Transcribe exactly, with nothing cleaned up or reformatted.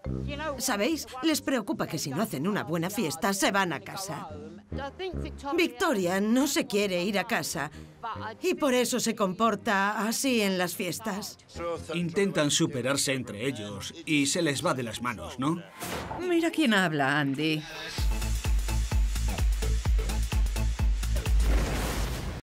¿Sabéis? Les preocupa que si no hacen una buena fiesta, se van a casa. Victoria no se quiere ir a casa y por eso se comporta así en las fiestas. Intentan superarse entre ellos y se les va de las manos, ¿no? Mira quién habla, Andy.